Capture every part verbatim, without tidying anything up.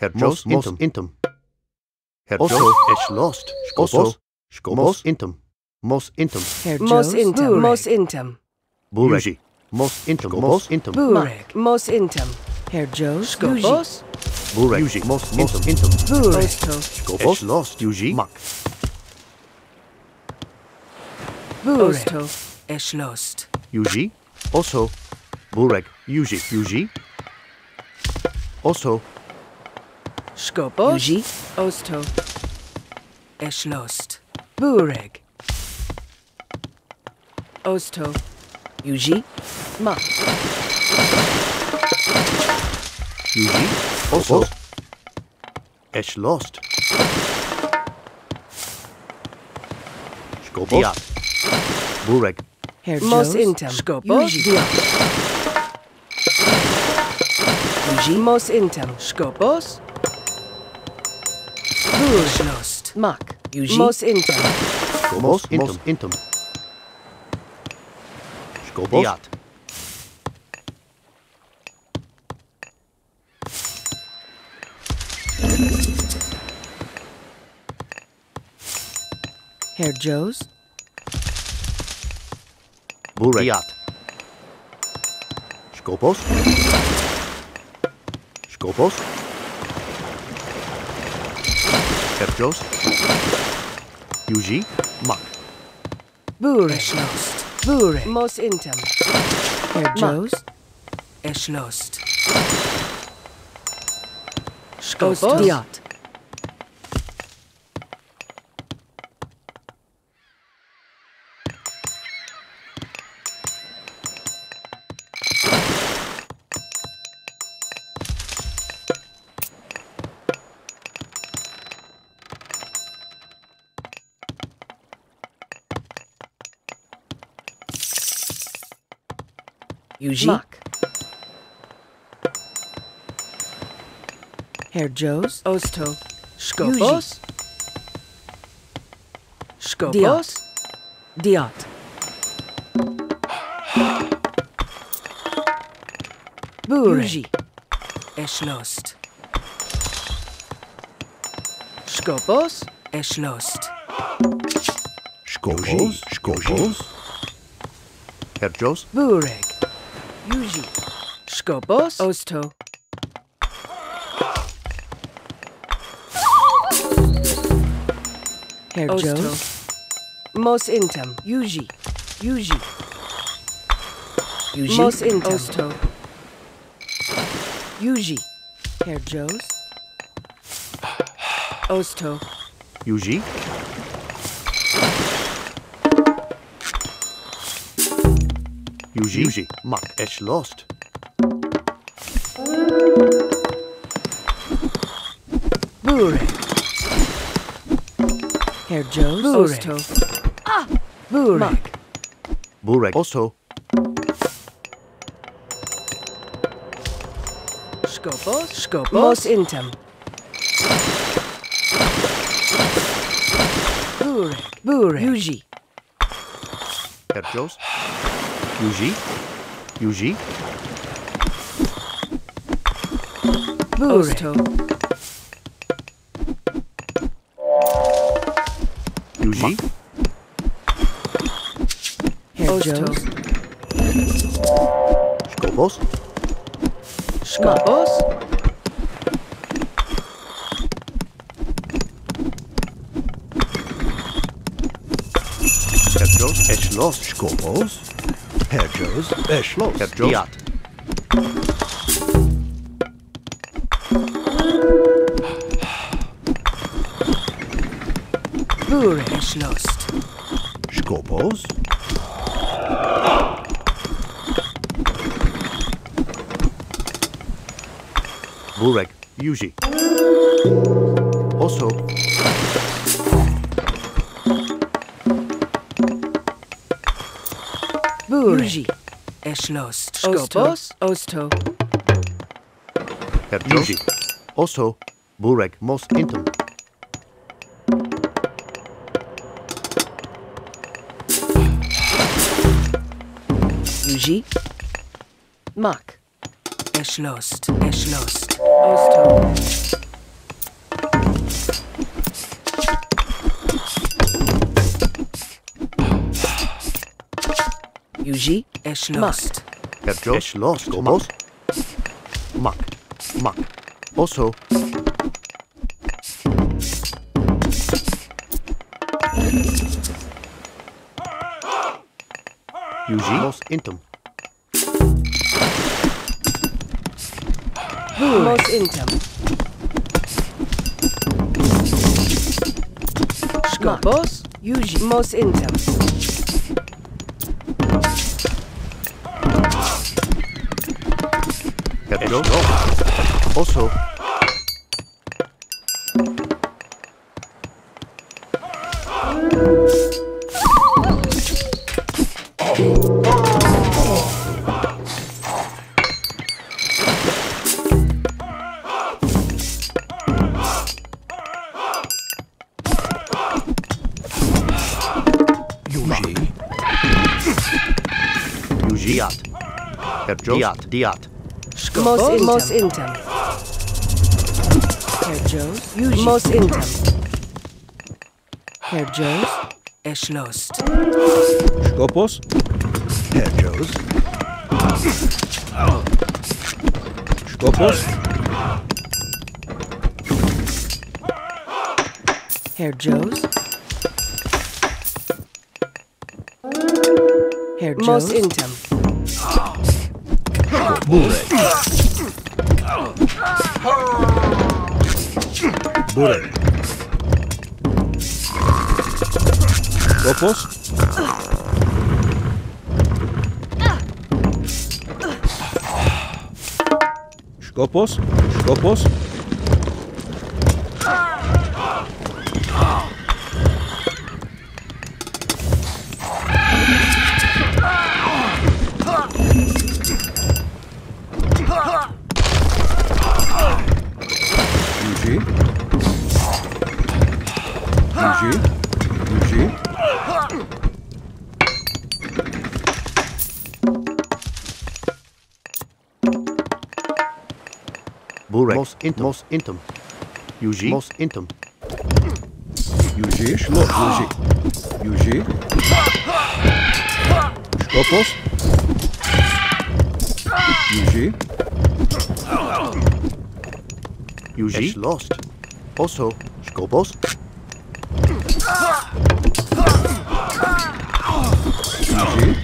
Herr Jos intem intem. Herr Jos es lost. Skopos. Skopos intem. Mos intem. Herr Mos intem. Mos intem. Burek. Mos intem. Mos intem. Burek. Mos intem. Herr Jos. Skopos. Burek. Mos mos intem. Burek. Skopos lost. Yuji. Mak. Burek. Es lost. Yuji. Also. Burek. Yuji. Yuji. Also. Skopos. Yuji. Osto. Es lost. Burek. Osto. Yuji. Mak. Yuji. Also. Es lost. Skopos. Burek. Herr Mos intem. Skopos. Yuji. Mos intem. Skopos. Burek. Lost. Mak. Yuji. Mos intem. Mos intem. Intem. Skopos. Herr Jos. Burek. Skopos. Skopos. Herr Jos. Yuji. Mak. Burek. Es lost. Burek. Mos intem. Herr Jos. Es lost. Skopos. Diat. Yuji. Mak. Herr Jos. Osto. Skopos. Skopos. Diat. Yuji. Es lost. Skopos. Es lost. Skopos. Skopos. Herr Jos. Burek. Yuji. Skopos. Osto. Herr Jos. Mos intem. Yuji. Yuji. Yuji. Mos intem. Osto. Yuji. Herr Jos. Osto. Yuji. Yuji. Yuji. Mak. Es lost. Burek. Herr Jos. Osto. Ah. Burek. Burek. Also. Skopos. Skopos. Mos intem. Burek. Burek. Yuji. Herr Jos. Yuji. Yuji. Osto. Yuji. Herr Jos. Skopos. Skopos. Herr Jos. Es lost. Skopos. Herr Jos. Es lost. Herr Jos. Diat. Burek. Es lost. Skopos. Burek. Yuji. Also. Yuji. Es lost. Skopos. Osto. Herr Yuji. Also. Burek. Mos intem. Yuji. Mak. Es lost. Es lost. Osto. Yuji, es lost. Herr Joe, es lost. Skobos. Mak. Mak. Also. Yuji, mos intum. Mos intum. Skobos, Yuji, mos intum. Herr Joe, also. Diat. Herr Joe, diat, diat. Mos intum. Mos intum. Herr Joes, Yuji, mos intum. Herr Joes, es lost. Skopos. Herr Joes. Skopos. Herr Joes. Herr Joes. Mos intum. Burek. Burek. Skopos. Skopos. Skopos. Yuji. Yuji. Yuji. Burek. Mos intum. Mos intum. Yuji. Mos intum. Yuji. Szlo. Yuji. Yuji. Skopos. Yuji. Yuji. Es lost. Also. Skobos. Yuji.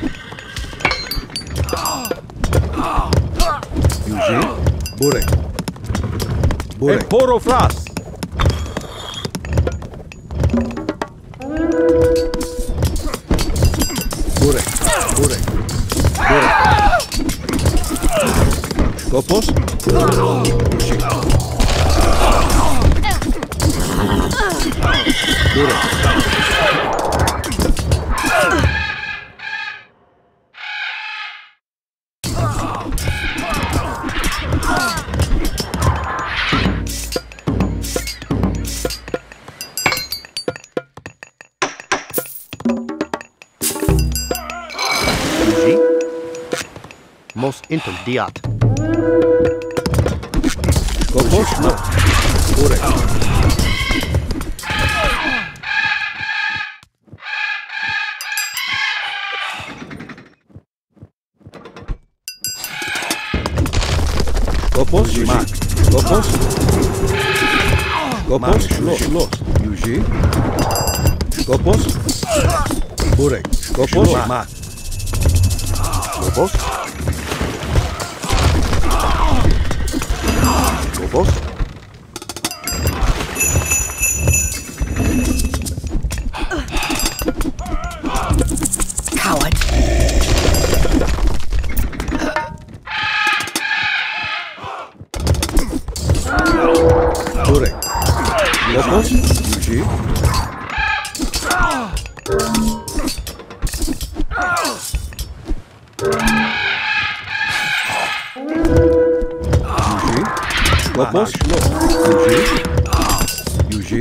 Yuji. Burek. Burek. Porofras. Burek. Burek. Burek. Skopos. Yuji. Burek. Yuji. Mos intum. Diat. Skopos. No. Burek. Skopos. Mak. Skopos. Skopos. Szlo. Szlo. Yuji. Skopos. Burek. Skopos. Mak. Skobos. Skobos. Coward. Burek. Skopos. Yuji. Yuji. Skopos. Szlo. Yuji. Yuji.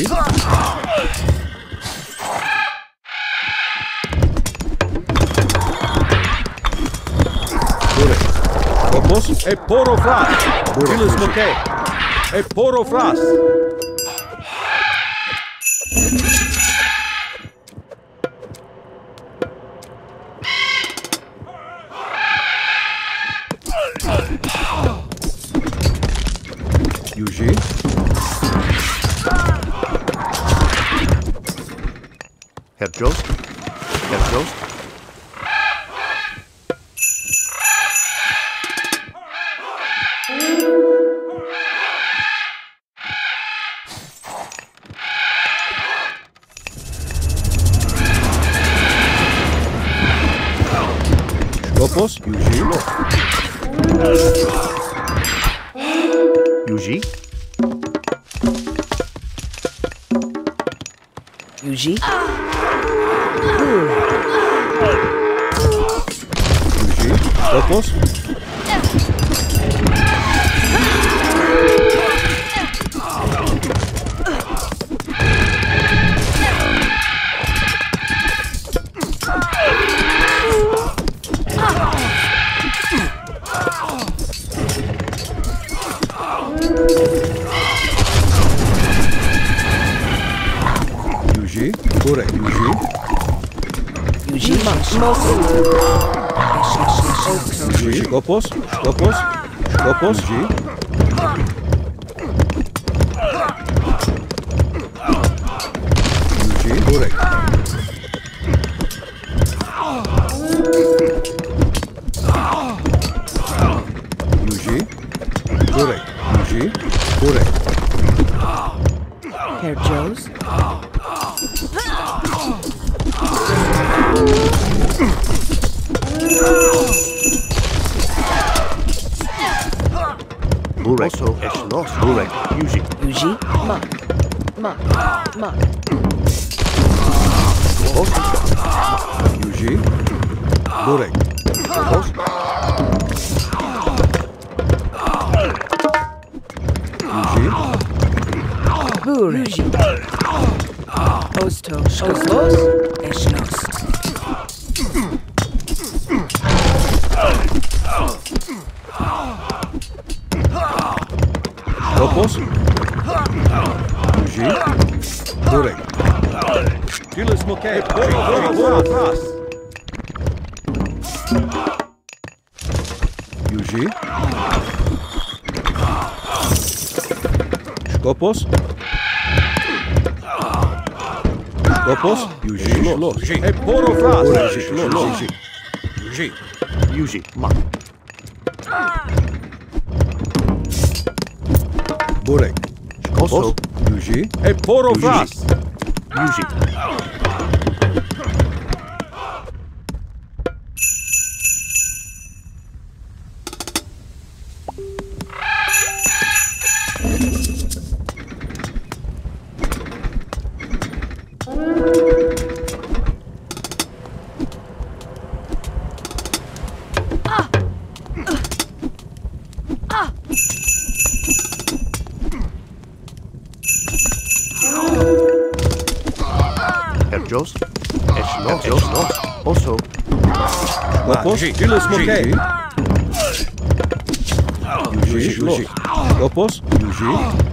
Burek. Skopos. E porofras. Burek. Ilis moke. E porofras. Herr Jost. Herr Jost. Skopos, Yuji. Yuji. Yuji. Yuji, Skopos. Yuji, Burek, Yuji. Yuji. Most. Yuji, Skopos, Skopos, Skopos, Yuji. Yuji, Burek. Yuji, Burek, Yuji, Burek. Herr Jost. Burek. Also, es lost. Burek. Yuji. Yuji. Ma. Ma. Ma. Yuji, Burek. Skopos. Yuji, Bur. Yuji. Osto. Skopos. Eschlost. Skopos. Yuji, Burek. Julius Moquet. Practise. Yuji. Skopos. Skopos. Yuji. Yuji. E poro fras. Yuji. Yuji. Yuji. Ma. Burek. Also, Yuji. E poro fras. Yuji. Herr Jost. Es lost. Jost lost. Also, Skopos. Julius Moquet. Yuji. Yuji. Skopos. Yuji.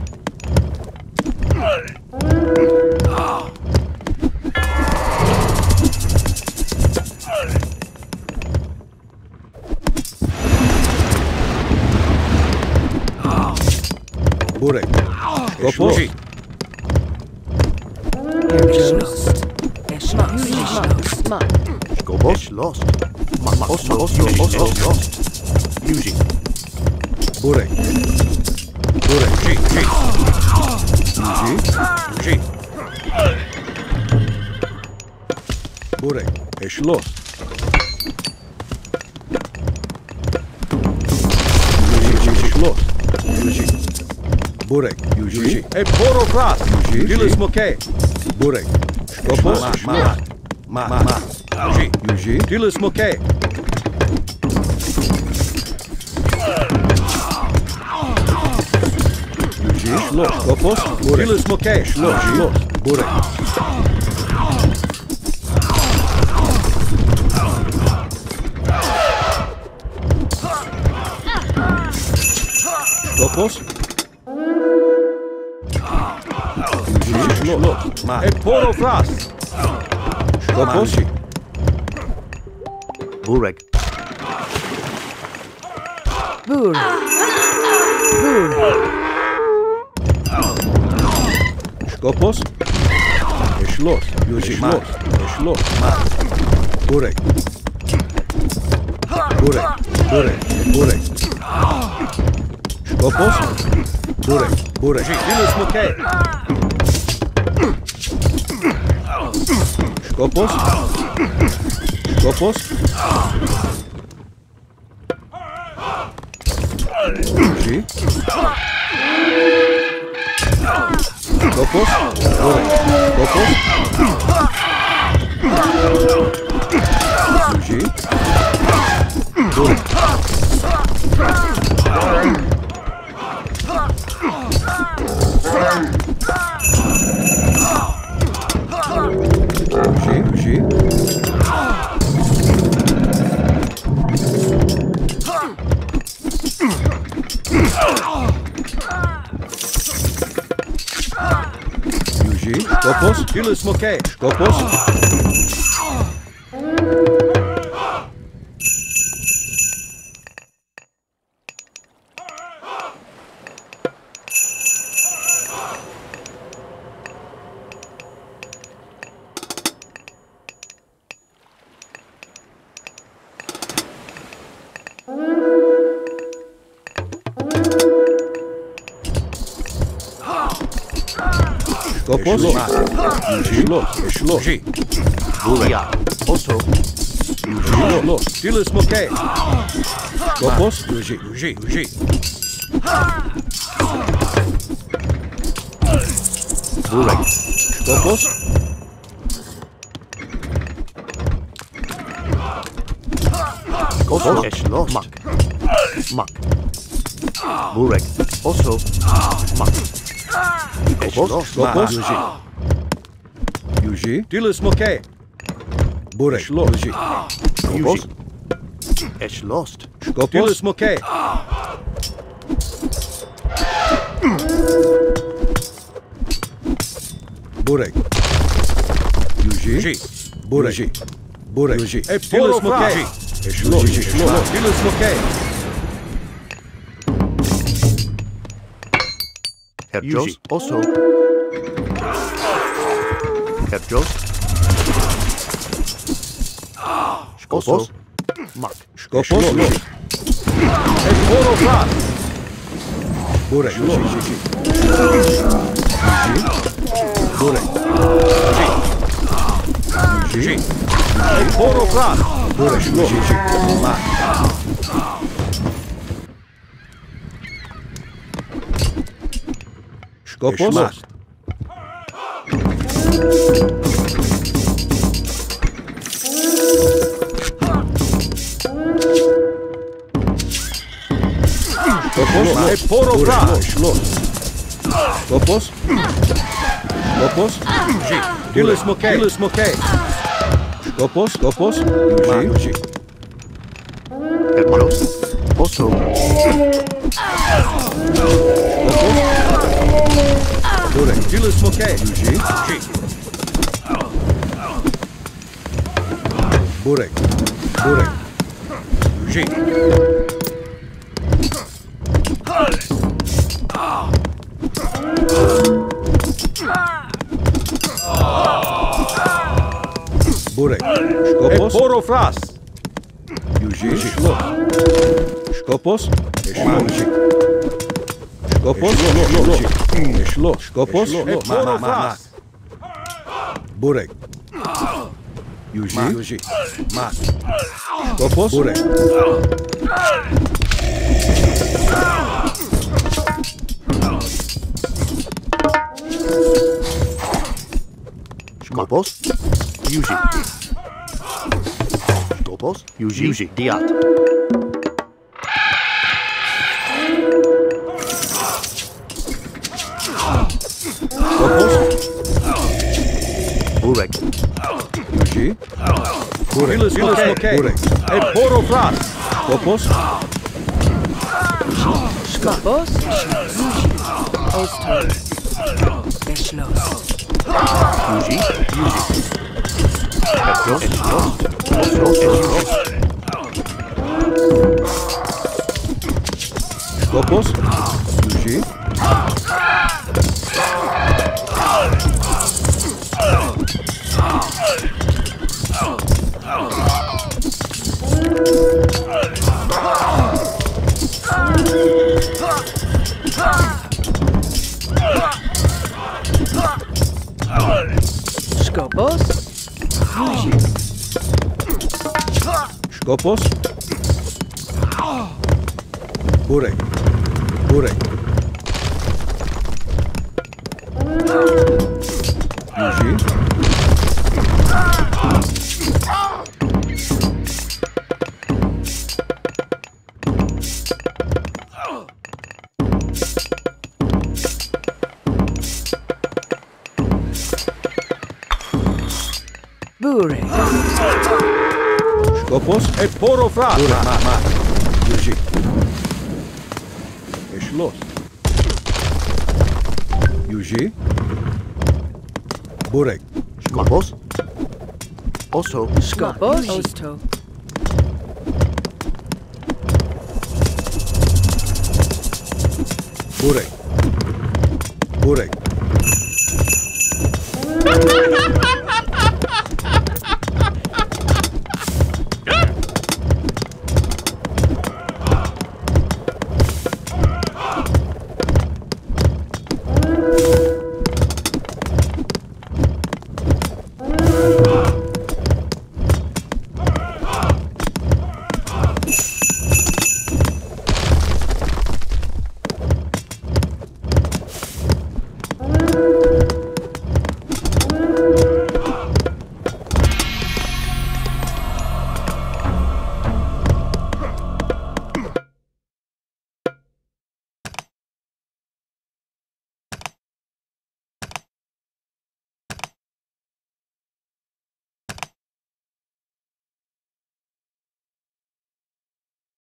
Burek. Skopos. Yuji. Herr Jost. Eschlost. Ma. Skopos. Es lost. Ma. Ma. Also, also, also lost. Yuji. Burek. Burek. Yuji. Yuji. Yuji. Burek. Eschlost. Yuji. Eschlost. Yuji. Burek. Yuji. E poro fras. Yuji. Julius Moquet. Burek. Skopos. Ma. Ma. Ma. Ma. Yuji. Yuji. Julius Moquet. Yuji. Eschlost. Skopos. Burek. Julius Moquet. Eschlost. Burek. Skopos. Yuji. Eschlost. E poro fras. Skopos. Burek. Bur. Bur. Skopos. Eșlos. Eșlos. Eșlos. Burek. Burek. Burek. Burek. Σκοπός. Burek. Burek. Δίνεις μου και. Σκοπός. Σκοπός. Ζει. Σκοπός. Burek. Σκοπός. Ζει. Burek. Ζει. Ζει. Ζει. Σκοπός. Φίλος μου και. Σκοπός. Σκοπός. Εșlos. Εșlos. Ζει. Diat. Also. Εșlos. Φίλος μου και. Σκοπός. Ζει. Ζει. Ζει. Burek. Σκοπός. Also. Eschlost. Mak. Mak. Burek. Also. Mak. Eschlost. Σκοπός. Ζει. Ζει. Φίλος μου και. Burek. Εșlos. Ζει. Skopos. Eschlost. Σκοπός. Φίλος μου και. Burek. Ζει. Ζει. Burek. Ζει. Burek. Ζει. Ε, Φίλος μου πόρο και. Εșlos. Ζει. Εșlos. Φίλος μου και. Herr Jos. Also. Herr Jos. Skopos. Mak. Σκοπός. Εșlos. Πόρο φράς. Burek. Ζει. Ζει. Ζει. Burek. Ζει. Ζει. Πόρο φράς. Burek. Ζει. Ζει. Μα. Σκοπός. Εșlos. Σκοπός. Πόρο φράς. Εșlos. Σκοπός. Σκοπός. Ζει. Φίλος μου και. Φίλος μου και. Σκοπός. Σκοπός. Ζει. Ζει. Herr Jos. Also. Burek. Φίλος μου και. Ζει. Ζει. Burek. Burek. Ζει. Burek. Σκοπός. Πόρο φράς. Ζει. Εșlos. Σκοπός. Εșlos. Ζει. Σκοπός. Εșlos. Σκοπός. Πόρο φράς. Burek. Ζει. Ζει. Μα. Σκοπός. Burek. Skopos. Yuji. Skopos. Yuji. Yuji. Diat. Σκοπός. Burek. Ζει. Burek. Φίλος μου και. Burek. Πόρο φράς. Σκοπός. Skopos. Oster. Eschlos. Yuji. Yuji. Herr Jos. Eschlost. Also. Eschlost. Σκοπός. Ζει. Skopos. Burek. Burek. Yuji. Bure. Skopos et poro fra. Ma, ma, ma. Yuji. És lost. Yuji. Burek. Skopos. Oso. Skopos. Osto. Burek. Burek.